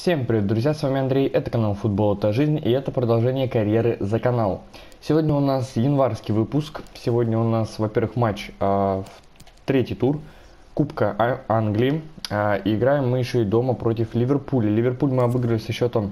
Всем привет, друзья, с вами Андрей, это канал Футбол это жизнь, и это продолжение карьеры за канал. Сегодня у нас январский выпуск, сегодня у нас, во-первых, матч в третий тур Кубка Англии, и играем мы еще и дома против Ливерпуля. Ливерпуль мы обыграли со счетом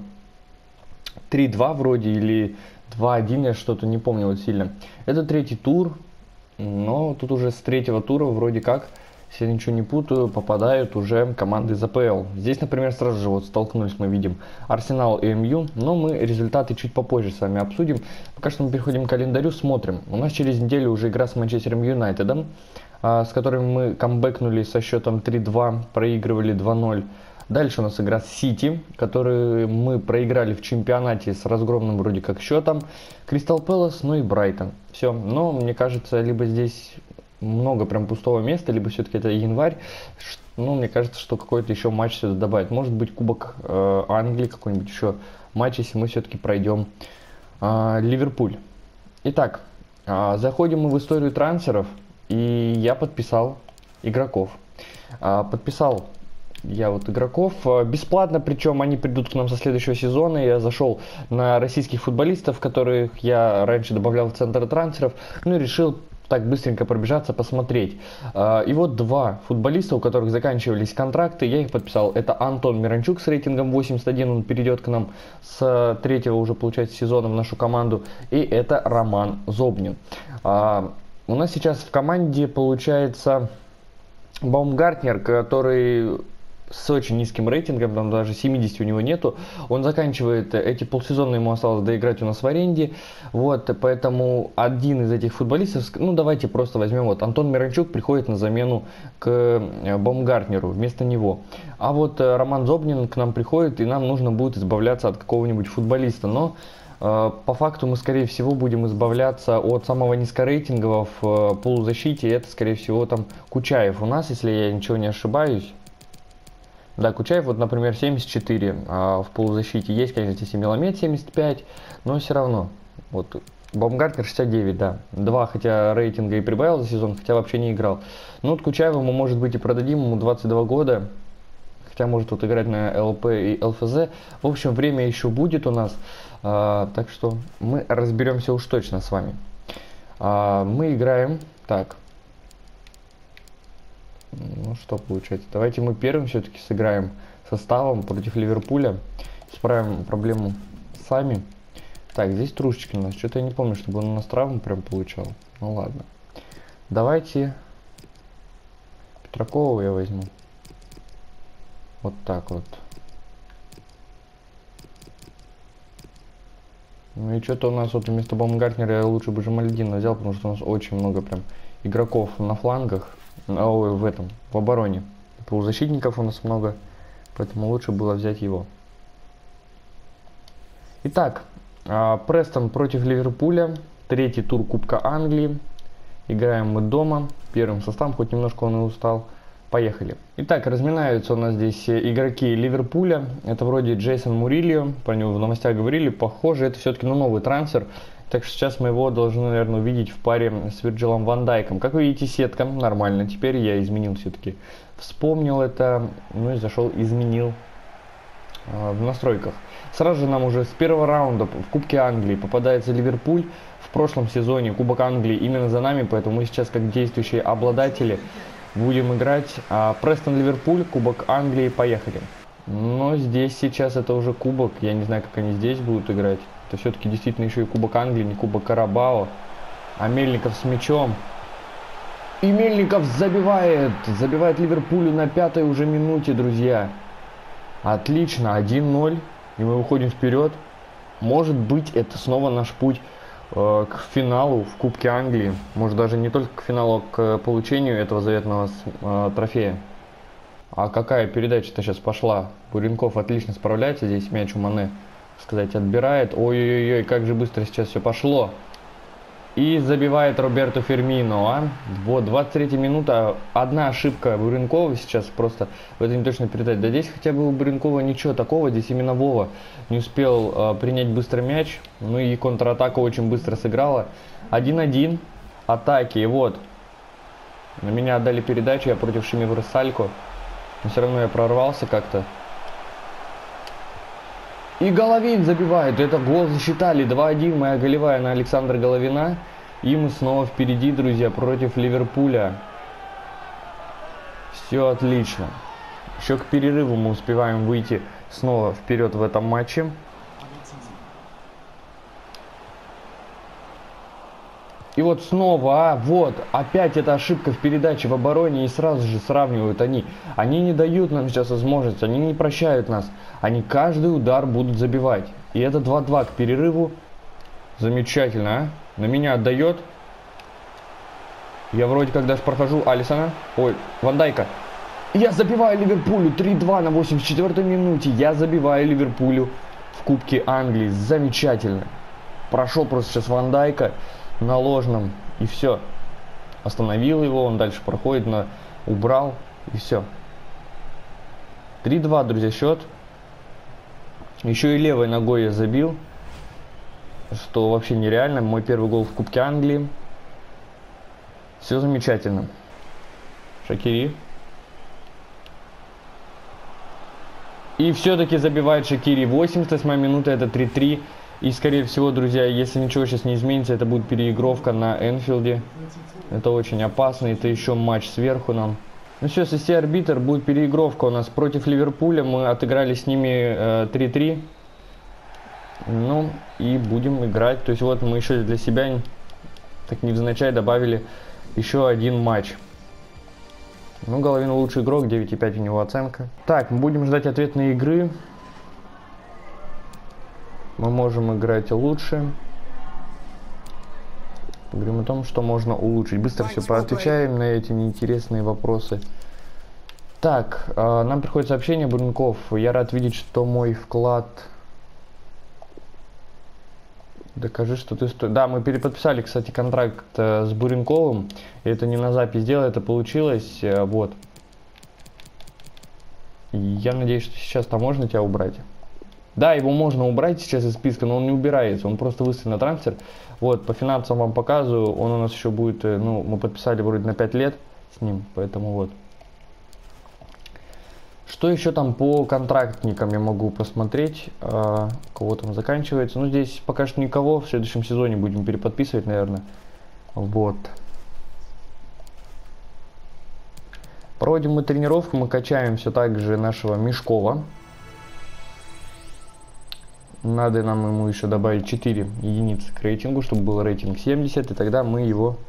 3-2 вроде, или 2-1, я что-то не помню вот сильно. Это третий тур, но тут уже с третьего тура вроде как, если я ничего не путаю, попадают уже команды из АПЛ. Здесь, например, сразу же вот столкнулись, мы видим Арсенал и МЮ, но мы результаты чуть попозже с вами обсудим. Пока что мы переходим к календарю, смотрим. У нас через неделю уже игра с Манчестером Юнайтедом, с которым мы камбэкнули со счетом 3-2, проигрывали 2-0. Дальше у нас игра с Сити, которую мы проиграли в чемпионате с разгромным вроде как счетом. Кристал Пэлас, ну и Брайтон. Все, но мне кажется, либо здесь много прям пустого места, либо все-таки это январь. Ну, мне кажется, что какой-то еще матч сюда добавить. Может быть, Кубок Англии, какой-нибудь еще матч, если мы все-таки пройдем Ливерпуль. Итак, заходим мы в историю трансферов, и я подписал игроков. Подписал я вот игроков бесплатно, причем они придут к нам со следующего сезона. Я зашел на российских футболистов, которых я раньше добавлял в центр трансферов, ну и решил так быстренько пробежаться, посмотреть. И вот два футболиста, у которых заканчивались контракты, я их подписал. Это Антон Миранчук с рейтингом 81, он перейдет к нам с третьего уже, получается, сезона в нашу команду. И это Роман Зобнин. У нас сейчас в команде, получается, Баумгартнер, который с очень низким рейтингом, там даже 70 у него нету. Он заканчивает, эти полсезона ему осталось доиграть у нас в аренде. Вот, поэтому один из этих футболистов, ну давайте просто возьмем, вот Антон Миранчук приходит на замену к Баумгартнеру вместо него. А вот Роман Зобнин к нам приходит, и нам нужно будет избавляться от какого-нибудь футболиста. Но по факту мы, скорее всего, будем избавляться от самого низкорейтингового в полузащите. Это, скорее всего, там Кучаев у нас, если я ничего не ошибаюсь. Да, Кучаев, вот, например, 74 в полузащите. Есть, конечно, здесь и Меламед 75, но все равно. Вот Баумгартнер 69, да. 2, хотя рейтинга и прибавил за сезон, хотя вообще не играл. Ну, вот Кучаева мы, может быть, и продадим, ему 22 года. Хотя может тут играть на ЛП и ЛФЗ. В общем, время еще будет у нас. Так что мы разберемся уж точно с вами. Мы играем так. Ну что получается? Давайте мы первым все-таки сыграем составом против Ливерпуля. Исправим проблему сами. Так, здесь Трушечкин у нас. Что-то я не помню, чтобы он у нас травму прям получал. Ну ладно. Давайте Петракова я возьму. Вот так вот. Ну и что-то у нас вот вместо Баумгартнера я лучше бы Жамальдина взял, потому что у нас очень много прям игроков на флангах. В обороне. Полузащитников у нас много, поэтому лучше было взять его. Итак, Престон против Ливерпуля, третий тур Кубка Англии. Играем мы дома, первым составом, хоть немножко он и устал. Поехали. Итак, разминаются у нас здесь игроки Ливерпуля. Это вроде Джейсон Мурильо, про него в новостях говорили. Похоже, это все-таки новый трансфер. Так что сейчас мы его должны, наверное, увидеть в паре с Вирджилом Ван Дайком. Как вы видите, сетка нормально. Теперь я изменил все-таки. Вспомнил это, ну и зашел, изменил в настройках. Сразу же нам уже с первого раунда в Кубке Англии попадается Ливерпуль. В прошлом сезоне Кубок Англии именно за нами, поэтому мы сейчас как действующие обладатели будем играть. Престон Ливерпуль, Кубок Англии, поехали. Но здесь сейчас это уже кубок, я не знаю, как они здесь будут играть. Это все-таки действительно еще и Кубок Англии, не Кубок Карабао. А Мельников с мячом. И Мельников забивает Ливерпулю на 5-й уже минуте, друзья. Отлично, 1-0, и мы выходим вперед. Может быть, это снова наш путь к финалу в Кубке Англии. Может, даже не только к финалу, а к получению этого заветного трофея. А какая передача-то сейчас пошла? Буренков отлично справляется. Здесь мяч у Мане, сказать, отбирает. Ой-ой-ой, как же быстро сейчас все пошло. И забивает Роберто Фермино. Вот, 23 минута. Одна ошибка Буренкова сейчас просто в это не точно передать. Да здесь хотя бы у Буренкова ничего такого. Здесь именно Вова не успел принять быстро мяч. Ну и контратака очень быстро сыграла. 1-1. Атаки. И вот. На меня отдали передачу. Я против Шимивра Салько. Но все равно я прорвался как-то. И Головин забивает. Это гол засчитали. 2-1. Моя голевая на Александра Головина. И мы снова впереди, друзья, против Ливерпуля. Все отлично. Еще к перерыву мы успеваем выйти снова вперед в этом матче. И вот снова, вот, опять эта ошибка в передаче в обороне, и сразу же сравнивают они. Они не дают нам сейчас возможность, они не прощают нас. Они каждый удар будут забивать. И это 2-2 к перерыву. Замечательно, а? На меня отдает. Я вроде как даже прохожу Алисона. Ой, Ван Дайка. Я забиваю Ливерпулю 3-2 на 84-й минуте. Я забиваю Ливерпулю в Кубке Англии. Замечательно. Прошел просто сейчас Ван Дайка на ложном, и все. Остановил его, он дальше проходит, убрал, и все. 3-2, друзья, счет. Еще и левой ногой я забил, что вообще нереально. Мой первый гол в Кубке Англии. Все замечательно. Шакири. И все-таки забивает Шакири. 88-я минута, это 3-3. И, скорее всего, друзья, если ничего сейчас не изменится, это будет переигровка на Энфилде. Это очень опасно. Это еще матч сверху нам. Ну все, если арбитр, будет переигровка у нас против Ливерпуля. Мы отыграли с ними 3-3. Ну, и будем играть. То есть вот мы еще для себя, так невзначай, добавили еще один матч. Ну, Головин лучший игрок, 9,5 у него оценка. Так, мы будем ждать ответной игры. Мы можем играть лучше. Говорим о том, что можно улучшить. Быстро все поотвечаем на эти неинтересные вопросы. Так, нам приходит сообщение, Буренков. Я рад видеть, что мой вклад... Докажи, что ты стоишь. Да, мы переподписали, кстати, контракт с Буренковым. Это не на запись дело, это получилось. Вот. Я надеюсь, что сейчас-то можно тебя убрать. Да, его можно убрать сейчас из списка, но он не убирается, он просто выставлен на трансфер. Вот, по финансам вам показываю, он у нас еще будет, ну, мы подписали вроде на 5 лет с ним, поэтому вот. Что еще там по контрактникам я могу посмотреть, кого там заканчивается. Ну, здесь пока что никого, в следующем сезоне будем переподписывать, наверное. Вот. Проводим мы тренировку, мы качаем все так же нашего Мешкова. Надо нам ему еще добавить 4 единицы к рейтингу, чтобы был рейтинг 70, и тогда мы его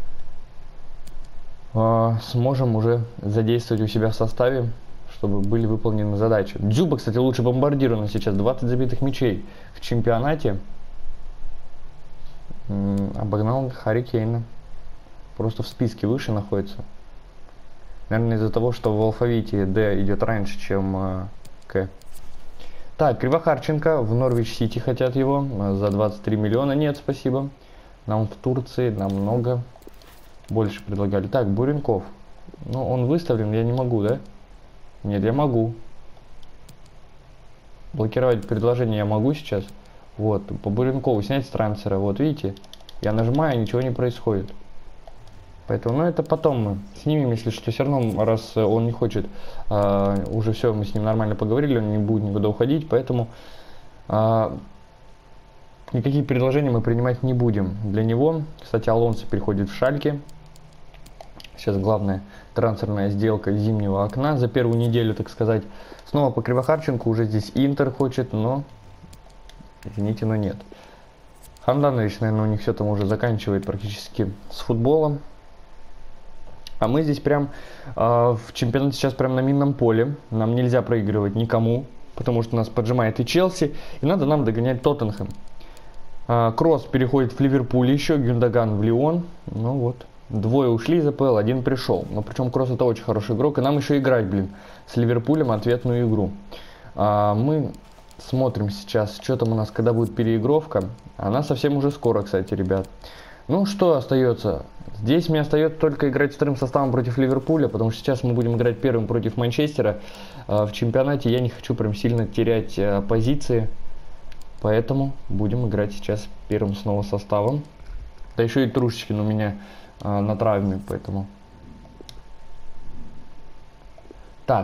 сможем уже задействовать у себя в составе, чтобы были выполнены задачи. Дзюба, кстати, лучший бомбардир у нас сейчас, 20 забитых мячей в чемпионате. Обогнал Харри Кейна. Просто в списке выше находится. Наверное, из-за того, что в алфавите D идет раньше, чем К. Так, Кривохарченко в Норвич Сити хотят его за 23 миллиона. Нет, спасибо. Нам в Турции намного больше предлагали. Так, Буренков. Ну, он выставлен, я не могу, да? Нет, я могу. Блокировать предложение я могу сейчас. Вот, по Буренкову снять с трансфера. Вот, видите? Я нажимаю, ничего не происходит. Поэтому, ну, это потом мы снимем, если что. Все равно, раз он не хочет, уже все, мы с ним нормально поговорили, он не будет никуда уходить, поэтому никакие предложения мы принимать не будем для него. Кстати, Алонсо переходит в Шальке. Сейчас главная трансферная сделка зимнего окна за первую неделю, так сказать. Снова по Кривохарченко, уже здесь Интер хочет, но, извините, но нет. Ханданович, наверное, у них все там уже заканчивает практически с футболом. А мы здесь прям в чемпионате сейчас прям на минном поле. Нам нельзя проигрывать никому, потому что нас поджимает и Челси. И надо нам догонять Тоттенхэм. Кросс переходит в Ливерпуль, еще Гюндоган в Лион. Ну вот, двое ушли из АПЛ, один пришел. Но причем Кросс это очень хороший игрок. И нам еще играть, блин, с Ливерпулем ответную игру. Мы смотрим сейчас, что там у нас, когда будет переигровка. Она совсем уже скоро, кстати, ребят. Ну, что остается? Здесь мне остается только играть вторым составом против Ливерпуля, потому что сейчас мы будем играть первым против Манчестера. В чемпионате я не хочу прям сильно терять позиции, поэтому будем играть сейчас первым снова составом. Да еще и Трушечкин у меня на травме, поэтому... Так,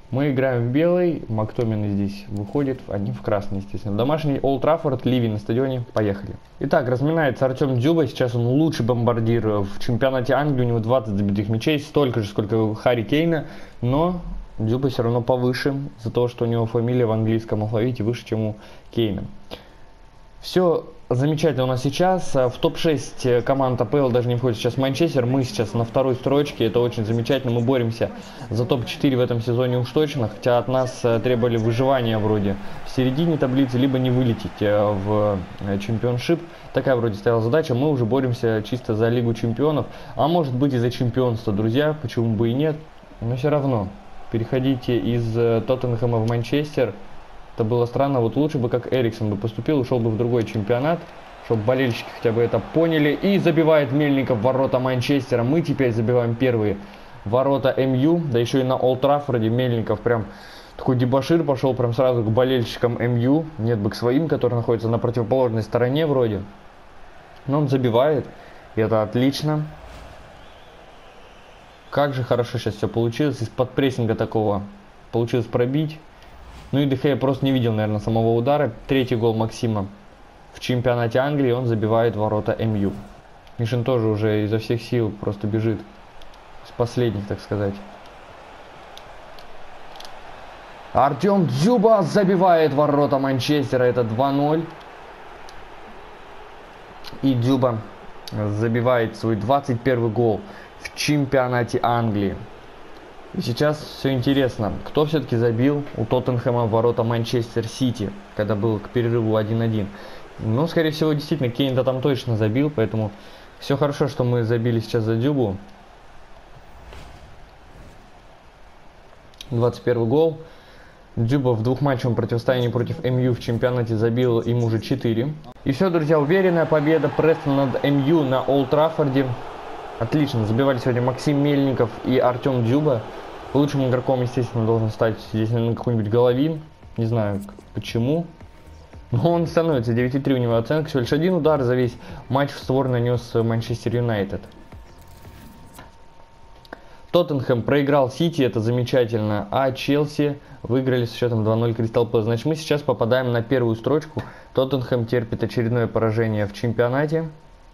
Мы играем в белый, Мактомин здесь выходит, одним в красный, естественно. Домашний Олд Траффорд, Ливи на стадионе, поехали. Итак, разминается Артем Дзюба, сейчас он лучший бомбардир в чемпионате Англии, у него 20 забитых мячей, столько же, сколько у Харри Кейна, но Дзюба все равно повыше, из-за того, что у него фамилия в английском алфавите выше, чем у Кейна. Все замечательно у нас сейчас. В топ-6 команд АПЛ даже не входит сейчас Манчестер. Мы сейчас на второй строчке. Это очень замечательно. Мы боремся за топ-4 в этом сезоне уж точно. Хотя от нас требовали выживания вроде в середине таблицы, либо не вылететь в чемпионшип. Такая вроде стояла задача. Мы уже боремся чисто за Лигу чемпионов. А может быть и за чемпионство, друзья. Почему бы и нет. Но все равно. Переходите из Тоттенхэма в Манчестер. Это было странно, вот лучше бы как Эриксон бы поступил, ушел бы в другой чемпионат, чтобы болельщики хотя бы это поняли. И забивает Мельников ворота Манчестера. Мы теперь забиваем первые ворота МЮ, да еще и на Олд Траффорде. Мельников прям такой дебошир пошел прям сразу к болельщикам МЮ. Нет бы к своим, которые находятся на противоположной стороне вроде. Но он забивает, и это отлично. Как же хорошо сейчас все получилось, из-под прессинга такого получилось пробить. Ну и Дехея просто не видел, наверное, самого удара. Третий гол Максима в чемпионате Англии. Он забивает ворота МЮ. Мишин тоже уже изо всех сил просто бежит. С последних, так сказать. Артем Дзюба забивает ворота Манчестера. Это 2-0. И Дзюба забивает свой 21 гол в чемпионате Англии. И сейчас все интересно, кто все-таки забил у Тоттенхэма ворота Манчестер Сити, когда был к перерыву 1-1. Ну, скорее всего, действительно, Кейн-то там точно забил, поэтому все хорошо, что мы забили сейчас за Дзюбу. 21 гол. Дзюба в двухматчевом противостоянии против МЮ в чемпионате забил им уже 4. И все, друзья, уверенная победа Престона над МЮ на Олд Траффорде. Отлично, забивали сегодня Максим Мельников и Артем Дзюба. Лучшим игроком, естественно, должен стать здесь, наверное, какой-нибудь Головин. Не знаю почему. Но он становится 9,3 у него оценка. Всего лишь один удар за весь матч в створ нанес Манчестер Юнайтед. Тоттенхэм проиграл Сити, это замечательно. А Челси выиграли с счетом 2-0 Кристал Пэлас. Значит, мы сейчас попадаем на первую строчку. Тоттенхэм терпит очередное поражение в чемпионате.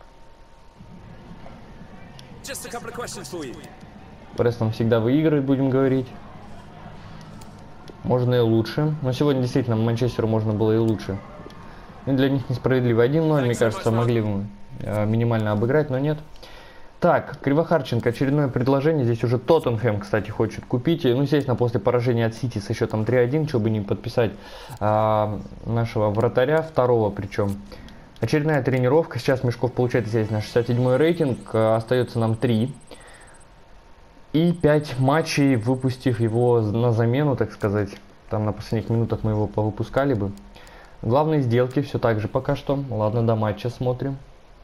Престон всегда выигрывает, будем говорить. Можно и лучше. Но сегодня действительно Манчестеру можно было и лучше. И для них несправедливо. 1-0, мне кажется, могли бы минимально обыграть, но нет. Так, Кривохарченко, очередное предложение. Здесь уже Тоттенхэм, кстати, хочет купить. Ну, естественно, после поражения от Сити со счетом 3-1, чтобы не подписать нашего вратаря, второго причем. Очередная тренировка. Сейчас Мешков получает, естественно, 67-й рейтинг. Остается нам 3. И 5 матчей, выпустив его на замену, так сказать. Там на последних минутах мы его повыпускали бы. Главные сделки все так же пока что. Ладно, до матча смотрим.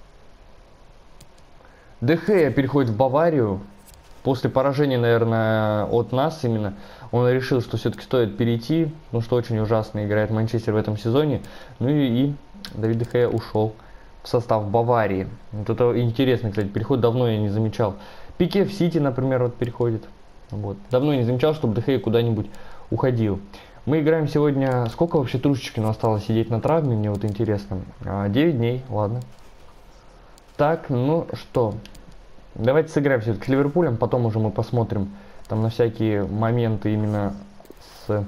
Дехея переходит в Баварию. После поражения, наверное, от нас именно. Он решил, что все-таки стоит перейти. Потому что очень ужасно играет Манчестер в этом сезоне. Ну и Давид Дехея ушел в состав Баварии. Вот это интересно, кстати, переход давно я не замечал. Пике в Сити, например, вот переходит. Вот. Давно я не замечал, чтобы Дехея куда-нибудь уходил. Мы играем сегодня... Сколько вообще Трусчикину осталось сидеть на травме? Мне вот интересно. 9 дней, ладно. Так, ну что. Давайте сыграем все-таки с Ливерпулем. Потом уже мы посмотрим там на всякие моменты именно с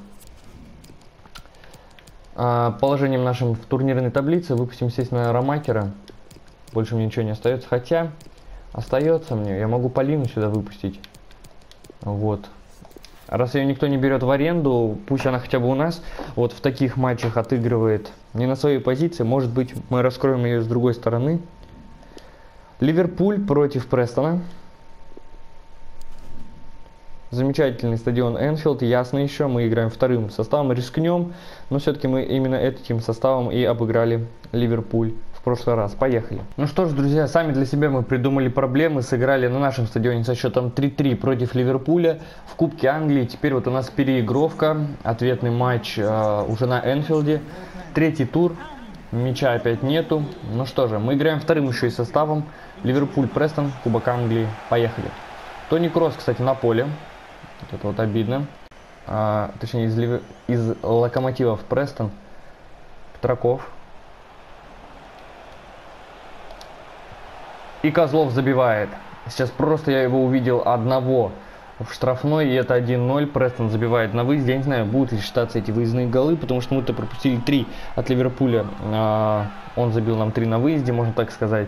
положением нашим в турнирной таблице. Выпустим, естественно, Ромакера. Больше мне ничего не остается. Хотя... Остается мне. Я могу Полину сюда выпустить. Вот. Раз ее никто не берет в аренду, пусть она хотя бы у нас вот в таких матчах отыгрывает не на своей позиции. Может быть, мы раскроем ее с другой стороны. Ливерпуль против Престона. Замечательный стадион Энфилд. Ясно еще. Мы играем вторым составом. Рискнем. Но все-таки мы именно этим составом и обыграли Ливерпуль в прошлый раз. Поехали. Ну что ж, друзья, сами для себя мы придумали проблемы. Сыграли на нашем стадионе со счетом 3-3 против Ливерпуля в Кубке Англии. Теперь вот у нас переигровка. Ответный матч уже на Энфилде. Третий тур. Мяча опять нету. Ну что же, мы играем вторым еще и составом. Ливерпуль, Престон, Кубок Англии. Поехали. Тони Кросс, кстати, на поле. Вот это вот обидно. точнее из Локомотива в Престон. Петраков. И Козлов забивает. Сейчас просто я его увидел одного в штрафной, и это 1-0. Престон забивает на выезде. Я не знаю, будут ли считаться эти выездные голы, потому что мы-то пропустили 3 от Ливерпуля. Он забил нам 3 на выезде, можно так сказать.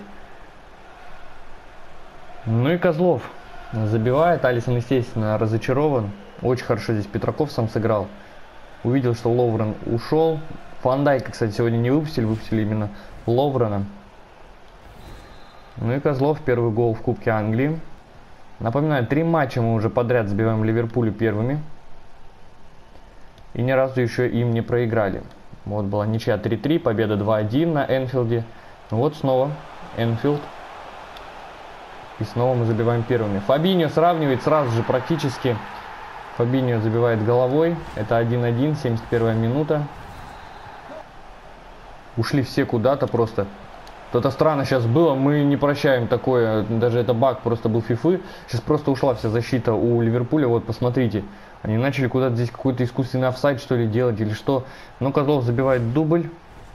Ну и Козлов забивает. Алисон, естественно, разочарован. Очень хорошо здесь Петраков сам сыграл. Увидел, что Ловрен ушел. Фан Дайка, кстати, сегодня не выпустили именно Ловрена. Ну и Козлов, первый гол в Кубке Англии. Напоминаю, 3 матча мы уже подряд забиваем Ливерпулю первыми. И ни разу еще им не проиграли. Вот была ничья 3-3, победа 2-1 на Энфилде. Ну вот снова Энфилд. И снова мы забиваем первыми. Фабиньо сравнивает сразу же практически. Фабиньо забивает головой. Это 1-1, 71-я минута. Ушли все куда-то просто. Это странно сейчас было, мы не прощаем такое, даже это баг просто был фифы. Сейчас просто ушла вся защита у Ливерпуля, вот посмотрите. Они начали куда-то здесь какой-то искусственный офсайд что ли делать или что. Но Козлов забивает дубль.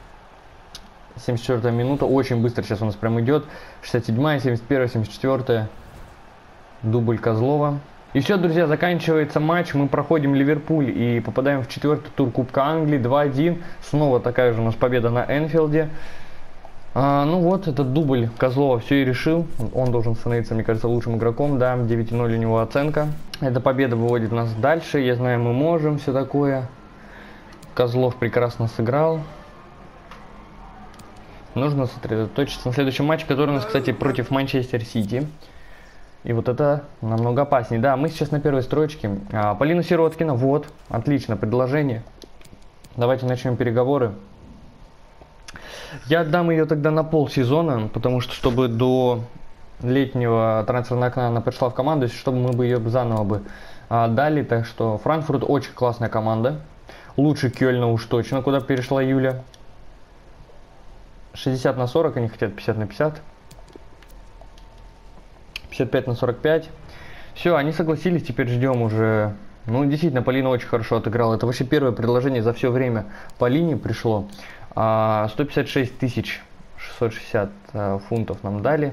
74-я минута, очень быстро сейчас у нас прям идет. 67-я, 71-я, 74-я. Дубль Козлова. И все, друзья, заканчивается матч, мы проходим Ливерпуль и попадаем в 4-й тур Кубка Англии, 2-1. Снова такая же у нас победа на Энфилде. Ну вот, этот дубль Козлова все и решил. Он должен становиться, мне кажется, лучшим игроком. Да, 9-0 у него оценка. Эта победа выводит нас дальше. Я знаю, мы можем, все такое. Козлов прекрасно сыграл. Нужно сосредоточиться на следующем матче, который у нас, кстати, против Манчестер Сити. И вот это намного опаснее. Да, мы сейчас на первой строчке. Полина Сироткина, вот, отлично, предложение. Давайте начнем переговоры. Я отдам ее тогда на полсезона, потому что, чтобы до летнего трансферного окна она пришла в команду, чтобы мы бы ее заново бы отдали. Так что Франкфурт очень классная команда. Лучше Кёльна уж точно, куда перешла Юля. 60 на 40, они хотят 50 на 50. 55 на 45. Все, они согласились, теперь ждем уже. Ну, действительно, Полина очень хорошо отыграла. Это вообще первое предложение за все время Полине пришло. 156 660 фунтов нам дали.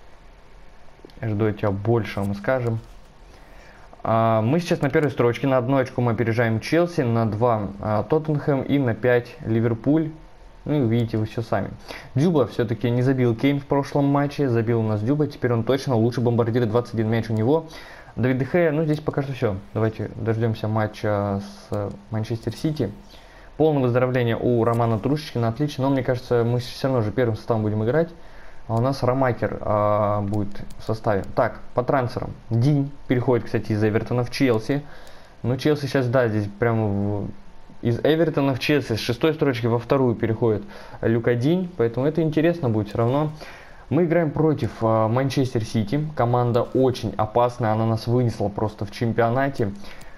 Жду от тебя больше, мы скажем. Мы сейчас на первой строчке. На 1 очко мы опережаем Челси, на 2 Тоттенхэм и на 5 Ливерпуль. Ну и увидите вы все сами. Дюба все-таки не забил Кейн в прошлом матче. Забил у нас Дюба. Теперь он точно лучший бомбардир. 21 мяч у него. Давид де Геа, ну здесь пока что все. Давайте дождемся матча с Манчестер Сити. Полное выздоровление у Романа Трушечкина. Отлично. Но мне кажется, мы все равно же первым составом будем играть. А у нас Ромакер будет в составе. Так, по трансферам. Динь переходит, кстати, из Эвертона в Челси. Ну, Челси сейчас, да, здесь прямо из Эвертона в Челси с 6-й строчки во 2-ю переходит Люка Динь. Поэтому это интересно будет все равно. Мы играем против Манчестер Сити. Команда очень опасная. Она нас вынесла просто в чемпионате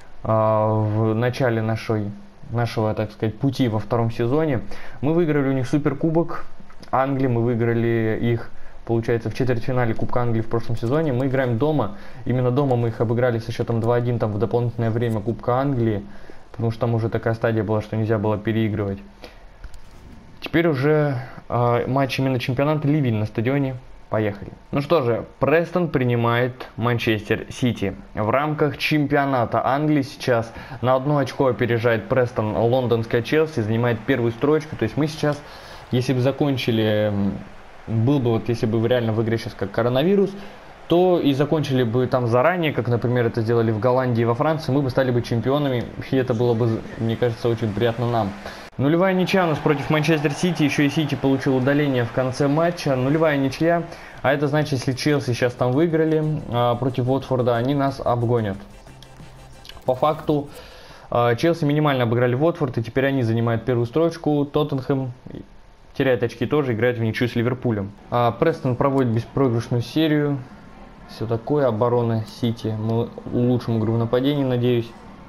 в начале нашего, так сказать, пути во 2-м сезоне. Мы выиграли у них суперкубок Англии, мы выиграли их, получается, в четвертьфинале Кубка Англии в прошлом сезоне. Мы играем дома, именно дома мы их обыграли со счетом 2-1 там в дополнительное время Кубка Англии, потому что там уже такая стадия была, что нельзя было переигрывать. Теперь уже матч именно чемпионата, Ливень на стадионе. Поехали. Ну что же, Престон принимает Манчестер Сити. В рамках чемпионата Англии сейчас на 1 очко опережает Престон лондонская Челси, занимает 1-ю строчку. То есть мы сейчас, если бы закончили, если бы реально в игре сейчас как коронавирус, то и закончили бы там заранее, как, например, это сделали в Голландии и во Франции, мы бы стали бы чемпионами, и это было бы, мне кажется, очень приятно нам. Нулевая ничья у нас против Манчестер Сити, еще и Сити получил удаление в конце матча, нулевая ничья, а это значит, если Челси сейчас там выиграли против Уотфорда, они нас обгонят. По факту, Челси минимально обыграли Уотфорд, и теперь они занимают 1-ю строчку, Тоттенхэм теряет очки тоже, играет в ничью с Ливерпулем. Престон проводит беспроигрышную серию, все такое, оборона Сити, мы улучшим игру в нападении, надеюсь.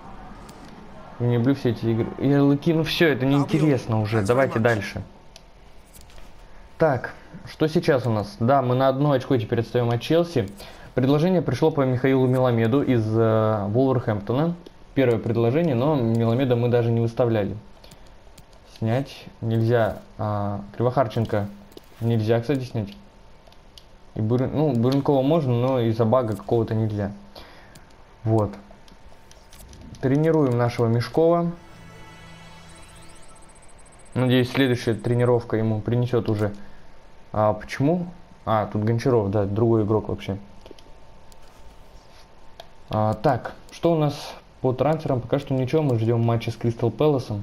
Я не люблю все эти игры. Ярлыки, ну все, это неинтересно уже. Давайте дальше. Так, что сейчас у нас? Да, мы на 1 очко теперь отстаем от Челси. Предложение пришло по Михаилу Меламеду из Вулверхэмптона. первое предложение, но Меламеда мы даже не выставляли. Снять нельзя. Кривохарченко нельзя, кстати, снять. И Буренкова можно, но из-за бага какого-то нельзя. Вот. Тренируем нашего Мешкова. Надеюсь, следующая тренировка ему принесет уже. Почему? Тут Гончаров, да, другой игрок вообще. Так, что у нас по трансферам? Пока что ничего, мы ждем матча с Кристал Пэласом.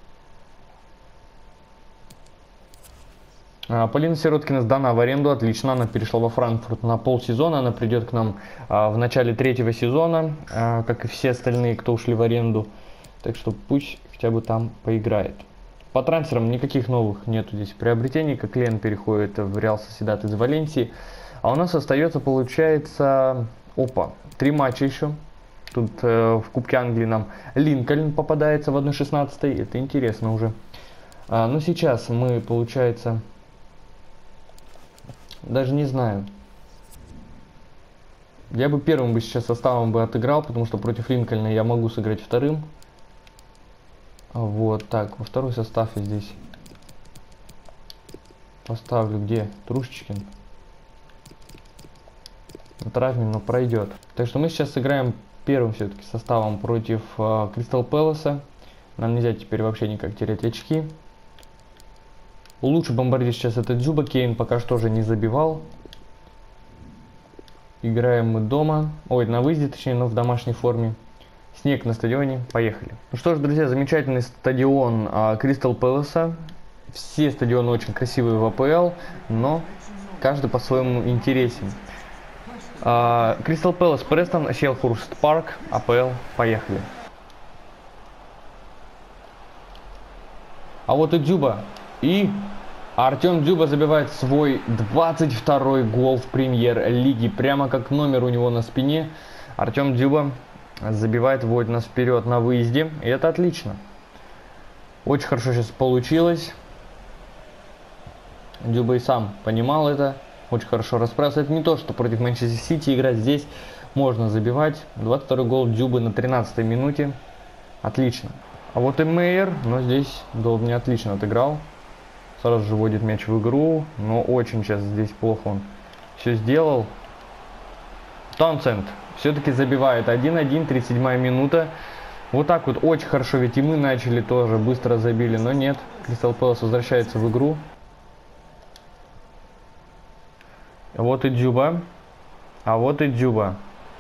Полина Сироткина сдана в аренду, отлично, она перешла во Франкфурт на полсезона, она придет к нам в начале третьего сезона, как и все остальные, кто ушли в аренду, так что пусть хотя бы там поиграет. По трансферам никаких новых нету здесь приобретений, как Лен переходит в Реал Сосьедад из Валенсии, а у нас остается, получается, 3 матча еще. Тут в Кубке Англии нам Линкольн попадается в 1/16, это интересно уже. Но сейчас мы, получается... Даже не знаю. Я бы первым бы сейчас составом бы отыграл, потому что против Линкольна я могу сыграть вторым. Вот так, во второй состав я здесь поставлю где? Трушечкин. На травме, но пройдет. Так что мы сейчас сыграем первым все-таки составом против Кристал Пэласа. Нам нельзя теперь вообще никак терять очки. Лучший бомбардир сейчас это Дзюба. Кейн пока что же не забивал. Играем мы дома. Ой, на выезде, точнее, но в домашней форме. Снег на стадионе. Поехали. Ну что ж, друзья, замечательный стадион Кристал Пэласа. Все стадионы очень красивые в АПЛ, но каждый по-своему интересен. Кристал Пэлас, Престон, Селхурст Парк, АПЛ. Поехали. А вот и Дзюба. И Артем Дзюба забивает свой 22-й гол в премьер-лиге. Прямо как номер у него на спине. Артем Дзюба забивает, вводит нас вперед на выезде. И это отлично. Очень хорошо сейчас получилось. Дзюба и сам понимал это. Очень хорошо расправился. Это не то, что против Манчестер Сити играть. Здесь можно забивать. 22-й гол Дзюбы на 13-й минуте. Отлично. А вот и Мейер. Но здесь Долб не отлично отыграл. Сразу же вводит мяч в игру. Но очень сейчас здесь плохо он все сделал. Таунсенд все-таки забивает 1-1, 37-я минута. Вот так вот очень хорошо, ведь и мы начали тоже, быстро забили, но нет. Кристал Пэлас возвращается в игру. Вот и Дзюба. А вот и Дзюба.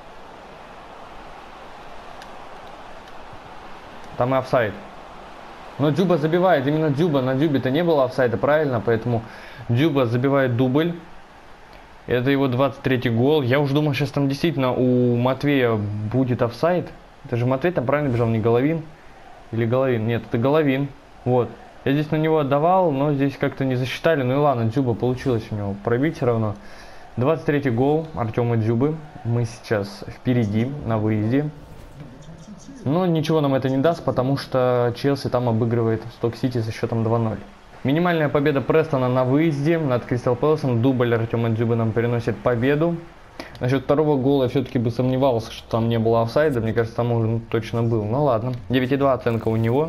Там и офсайд. Но Дзюба забивает, именно Дзюба. На Дзюбе-то не было офсайда, правильно? Поэтому Дзюба забивает дубль. Это его 23-й гол. Я уже думал, сейчас там действительно у Матвея будет офсайд. Это же Матвей там правильно бежал, не Головин? Или Головин? Нет, это Головин. Вот. Я здесь на него отдавал, но здесь как-то не засчитали. Ну и ладно, Дзюба получилось у него пробить все равно. 23-й гол Артема Дзюбы. Мы сейчас впереди на выезде. Но ничего нам это не даст, потому что Челси там обыгрывает Сток-Сити со счетом 2-0. Минимальная победа Престона на выезде над Кристал Пэласом. Дубль Артема Дзюбы нам переносит победу. Насчет второго гола я все-таки бы сомневался, что там не было офсайда. Мне кажется, там уже точно был. Ну ладно. 9,2 оценка у него.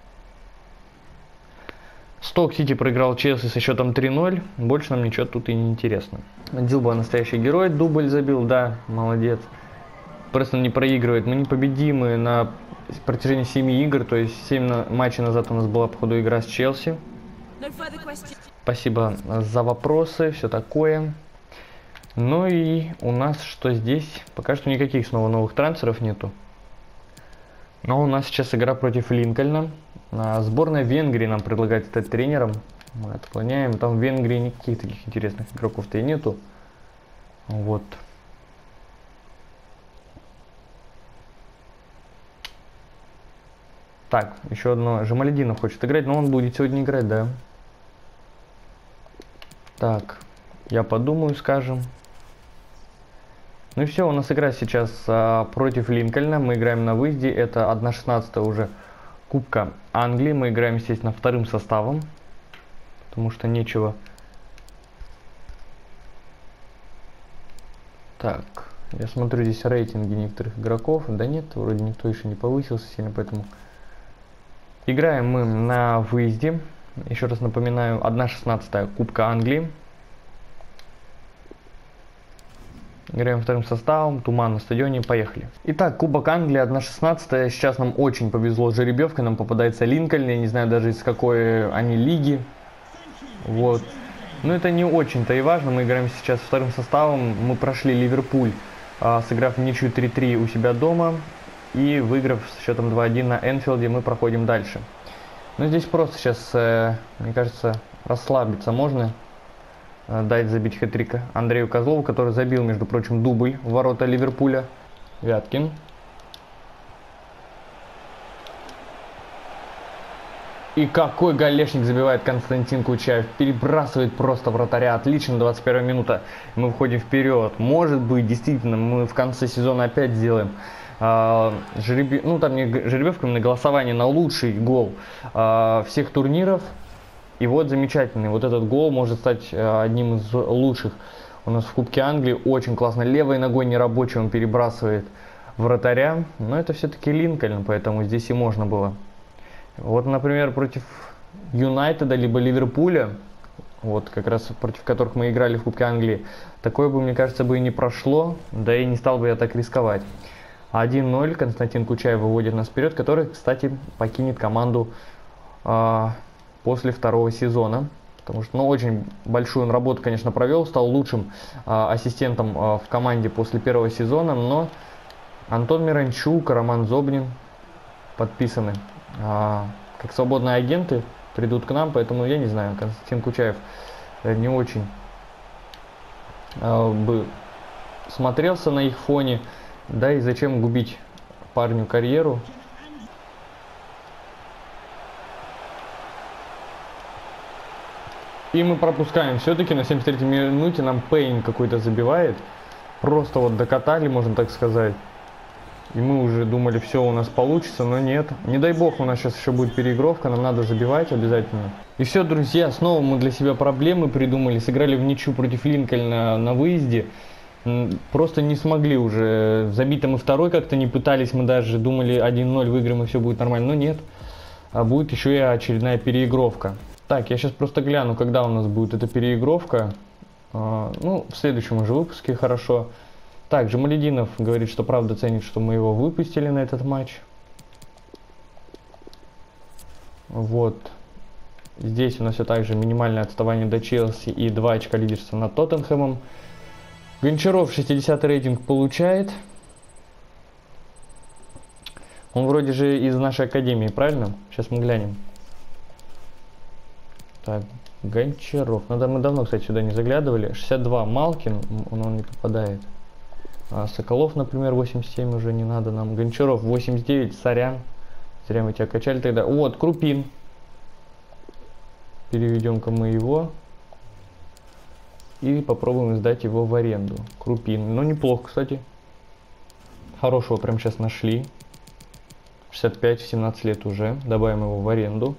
Сток-Сити проиграл Челси со счетом 3-0. Больше нам ничего тут и не интересно. Дзюба настоящий герой. Дубль забил, да, молодец. Престон не проигрывает. Мы непобедимы на протяжении 7 игр. То есть 7 матчей назад у нас была, походу, игра с Челси. Спасибо за вопросы, все такое. Ну и у нас что здесь? Пока что никаких снова новых трансферов нету. Но у нас сейчас игра против Линкольна. Сборная Венгрии нам предлагает стать тренером. Мы отклоняем. Там в Венгрии никаких таких интересных игроков-то и нету. Вот. Так, еще одно. Жамалединов хочет играть, но он будет сегодня играть, да. Так, я подумаю, скажем. Ну и все, у нас игра сейчас против Линкольна. Мы играем на выезде. Это 1/16 уже Кубка Англии. Мы играем, естественно, вторым составом. Потому что нечего. Так, Я смотрю здесь рейтинги некоторых игроков. Да нет, вроде никто еще не повысился сильно, поэтому... Играем мы на выезде. Еще раз напоминаю, 1/16 Кубка Англии. Играем вторым составом, туман на стадионе, поехали. Итак, Кубок Англии, 1/16. Сейчас нам очень повезло с жеребьевкой, нам попадается Линкольн, я не знаю даже из какой они лиги. Вот. Но это не очень-то и важно, мы играем сейчас вторым составом. Мы прошли Ливерпуль, сыграв в ничью 3-3 у себя дома. И выиграв с счетом 2-1 на Энфилде, мы проходим дальше. Но здесь просто сейчас, мне кажется, расслабиться можно. Дать забить хэт-трика Андрею Козлову, который забил, между прочим, дубль в ворота Ливерпуля. Вяткин. И какой голешник забивает Константин Кучаев. Перебрасывает просто вратаря. Отлично, 21 минута. Мы входим вперед. Может быть, действительно, мы в конце сезона опять сделаем там не жеребьевка, именно голосование на лучший гол всех турниров. И вот замечательный, вот этот гол может стать одним из лучших у нас в Кубке Англии. Очень классно, левой ногой нерабочий он перебрасывает вратаря. Но это все-таки Линкольн, поэтому здесь и можно было. Вот, например, против Юнайтеда, либо Ливерпуля, вот как раз против которых мы играли в Кубке Англии, такое бы, мне кажется, бы и не прошло, да и не стал бы я так рисковать. 1-0, Константин Кучаев выводит нас вперед, который, кстати, покинет команду после второго сезона. Потому что, очень большую он работу, конечно, провел, стал лучшим ассистентом в команде после первого сезона, но Антон Миранчук, Роман Зобнин подписаны как свободные агенты, придут к нам, поэтому я не знаю, Константин Кучаев не очень бы смотрелся на их фоне. Да и зачем губить парню карьеру? И мы пропускаем. Все-таки на 73-й минуте нам Пейн какой-то забивает. Просто вот докатали, можно так сказать. И мы уже думали, все у нас получится, но нет. Не дай бог, у нас сейчас еще будет переигровка, нам надо забивать обязательно. И все, друзья, снова мы для себя проблемы придумали. Сыграли в ничью против Линкольна на выезде. Просто не смогли уже. Забить мы второй как-то не пытались. Мы даже думали 1-0 выиграем и все будет нормально. Но нет. А будет еще и очередная переигровка. Так, я сейчас просто гляну, когда у нас будет эта переигровка. В следующем уже выпуске, хорошо. Так, Джамалединов говорит, что правда ценит, что мы его выпустили на этот матч. Вот. Здесь у нас все так же минимальное отставание до Челси и 2 очка лидерства над Тоттенхэмом. Гончаров 60 рейтинг получает. Он вроде же из нашей академии, правильно? Сейчас мы глянем. Так, Гончаров. Мы давно, кстати, сюда не заглядывали. 62 Малкин, он не попадает. Соколов, например, 87 уже не надо нам. Гончаров 89, сорян. Зря мы тебя качали тогда. Вот, Крупин. Переведем-ка мы его. И попробуем сдать его в аренду. Крупин. Ну, неплохо, кстати. Хорошего прямо сейчас нашли. 65 в 17 лет уже. Добавим его в аренду.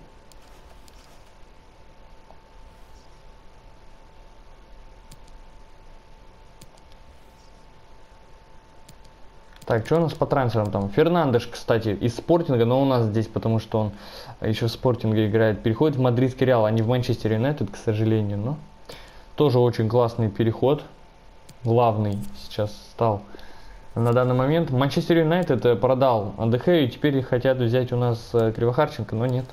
Так, что у нас по трансферам там? Фернандеш, кстати, из Спортинга, но у нас здесь, потому что он еще в Спортинге играет, переходит в Мадридский Реал, а не в Манчестер Юнайтед, к сожалению. Но тоже очень классный переход. Главный сейчас стал на данный момент. Манчестер Юнайтед продал АДХ и теперь хотят взять у нас Кривохарченко, но нет.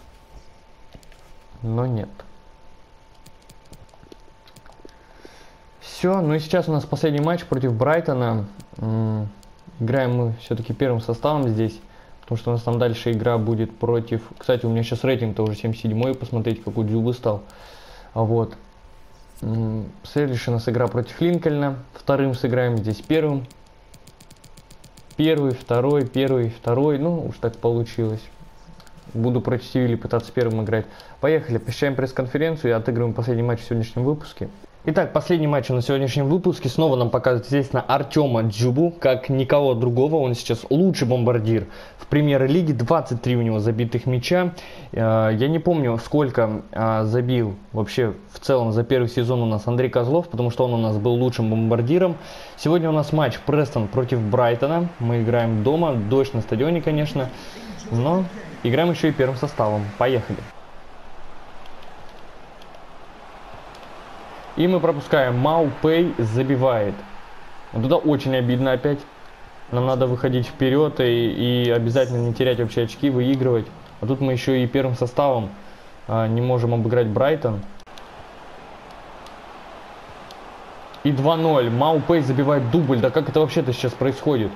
Все, ну и сейчас у нас последний матч против Брайтона. Играем мы все-таки первым составом здесь, потому что у нас там дальше игра будет против... Кстати, у меня сейчас рейтинг-то уже 77-й, посмотрите, какой Дзюбы стал. Вот. Следующая у нас игра против Линкольна. Вторым сыграем здесь первым. Первый, второй. Ну, уж так получилось. Буду против Севильи пытаться первым играть. Поехали, посещаем пресс-конференцию и отыгрываем последний матч в сегодняшнем выпуске. Итак, последний матч на сегодняшнем выпуске. Снова нам показывают, естественно, Артема Дзюбу, как никого другого. Он сейчас лучший бомбардир в премьер-лиге. 23 у него забитых мяча. Я не помню, сколько забил вообще в целом за первый сезон у нас Андрей Козлов, потому что он у нас был лучшим бомбардиром. Сегодня у нас матч Престон против Брайтона. Мы играем дома, дождь на стадионе, конечно, но играем еще и первым составом. Поехали. И мы пропускаем. Маупэй забивает. Вот это очень обидно опять. Нам надо выходить вперед и обязательно не терять вообще очки, выигрывать. А тут мы еще и первым составом не можем обыграть Брайтон. И 2-0. Маупэй забивает дубль. Да как это вообще-то сейчас происходит?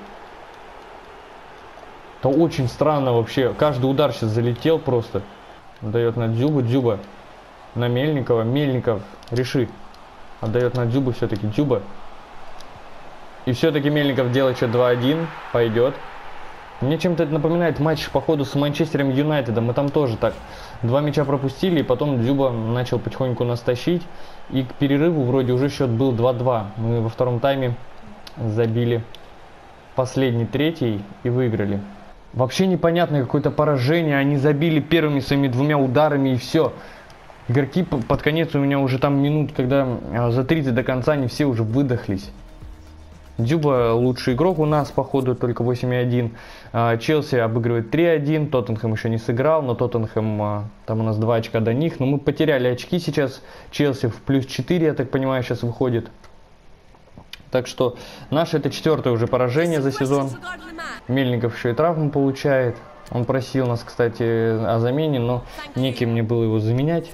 Это очень странно вообще. Каждый удар сейчас залетел просто. Дает на Дзюбу. Дзюба на Мельникова. Мельников, реши. Отдает на Дзюбу все-таки. Дзюба. И все-таки Мельников делает что 2-1. Пойдет. Мне чем-то это напоминает матч, походу, с Манчестером Юнайтедом. Мы там тоже так 2 мяча пропустили. И потом Дзюба начал потихоньку нас тащить. И к перерыву вроде уже счет был 2-2. Мы во втором тайме забили последний, третий и выиграли. Вообще непонятное какое-то поражение. Они забили первыми своими 2 ударами и все. Игроки под конец у меня уже там минут, когда за 30 до конца они все уже выдохлись. Дзюба лучший игрок у нас, походу, только 8-1. Челси обыгрывает 3-1. Тоттенхэм еще не сыграл, но Тоттенхэм, там у нас 2 очка до них. Но мы потеряли очки сейчас. Челси в плюс 4, я так понимаю, сейчас выходит. Так что наше это 4-е уже поражение за сезон. Мельников еще и травму получает. Он просил нас, кстати, о замене, но неким мне было его заменять.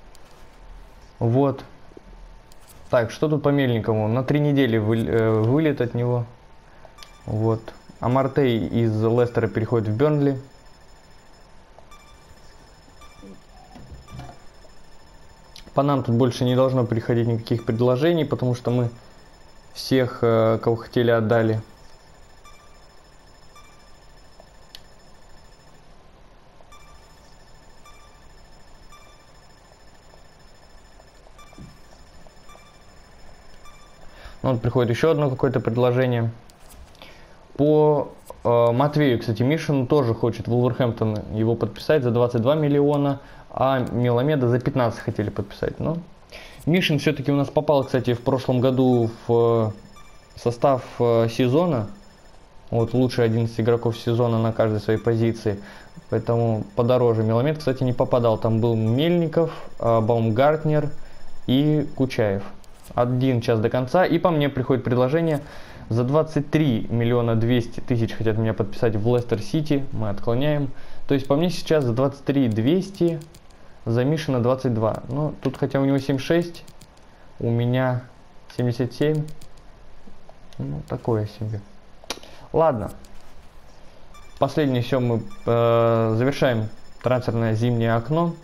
Вот. Так, что тут по Мельникову? На 3 недели вылет от него. Вот. Амартей из Лестера переходит в Бернли. По нам тут больше не должно приходить никаких предложений, потому что мы всех, кого хотели, отдали. Вот приходит еще одно какое-то предложение. По Матвею, кстати, Мишин тоже хочет Вулверхэмптон его подписать за 22 миллиона, а Меламеда за 15 хотели подписать. Но Мишин все-таки у нас попал, кстати, в прошлом году в состав сезона. Вот лучшие 11 игроков сезона на каждой своей позиции. Поэтому подороже. Меламед, кстати, не попадал. Там был Мельников, Баумгартнер и Кучаев. 1 час до конца. И по мне приходит предложение. За 23 миллиона 200 тысяч хотят меня подписать в Лестер Сити. Мы отклоняем. То есть по мне сейчас за 23 200. За Мишина 22. Ну, тут хотя у него 7,6. У меня 77. Ну, такое себе. Ладно. Последнее все мы завершаем трансферное зимнее окно.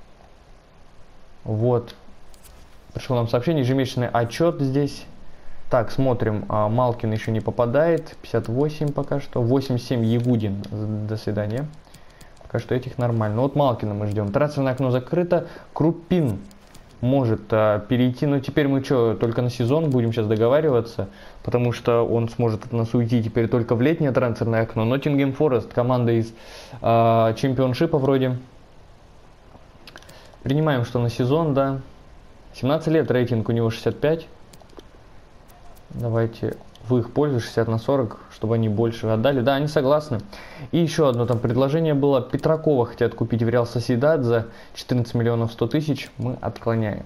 Вот. Пришло нам сообщение, ежемесячный отчет здесь. Так, смотрим. Малкин еще не попадает. 58 пока что. 87 Ягудин. До свидания. Пока что этих нормально. Ну, вот Малкина мы ждем. Трансферное окно закрыто. Крупин может перейти. Но теперь мы что, только на сезон будем сейчас договариваться. Потому что он сможет от нас уйти теперь только в летнее трансферное окно. Ноттингем Форест, команда из чемпионшипа вроде. Принимаем, что на сезон, да. 17 лет, рейтинг у него 65. Давайте в их пользу 60/40, чтобы они больше отдали. Да, они согласны. И еще одно там предложение было. Петракова хотят купить в Реал Сосьедад за 14 миллионов 100 тысяч. Мы отклоняем.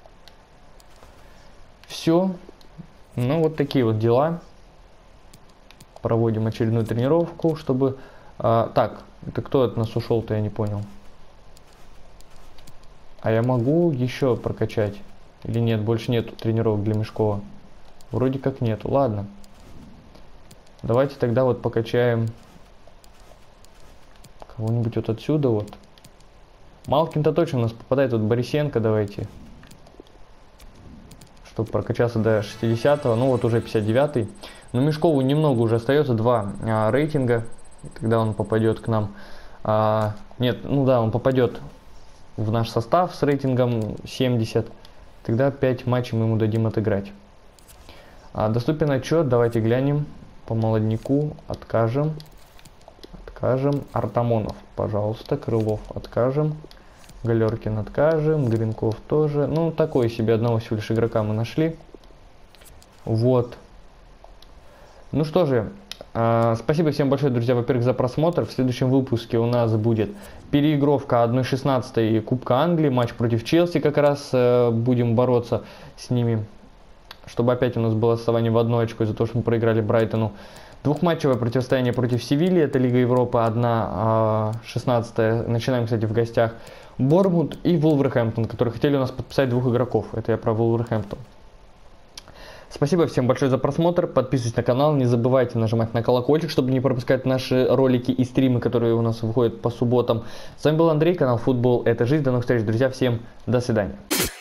Все. Ну, вот такие вот дела. Проводим очередную тренировку, чтобы... так, это кто от нас ушел-то, я не понял. А я могу еще прокачать? Или нет, больше нету тренировок для Мешкова? Вроде как нету. Ладно. Давайте тогда вот покачаем кого-нибудь вот отсюда вот. Малкин-то точно у нас попадает. Вот Борисенко давайте. Чтобы прокачаться до 60-го. Ну вот уже 59-й. Но Мешкову немного уже остается. 2 рейтинга. Когда он попадет к нам. Нет, ну да, он попадет в наш состав с рейтингом 70. Тогда 5 матчей мы ему дадим отыграть. Доступен отчет, давайте глянем. По молодняку откажем. Откажем. Артамонов, пожалуйста. Крылов откажем. Галеркин откажем. Гринков тоже. Ну, такой себе, одного всего лишь игрока мы нашли. Вот. Ну что же, спасибо всем большое, друзья, во-первых, за просмотр. В следующем выпуске у нас будет переигровка 1/16 Кубка Англии, матч против Челси, как раз будем бороться с ними, чтобы опять у нас было отставание в 1 очко из-за того, что мы проиграли Брайтону. Двухматчевое противостояние против Севильи, это Лига Европы 1/16. Начинаем, кстати, в гостях Борнмут и Вулверхэмптон, которые хотели у нас подписать 2 игроков. Это я про Вулверхэмптон. Спасибо всем большое за просмотр, подписывайтесь на канал, не забывайте нажимать на колокольчик, чтобы не пропускать наши ролики и стримы, которые у нас выходят по субботам. С вами был Андрей, канал Футбол это жизнь, до новых встреч, друзья, всем до свидания.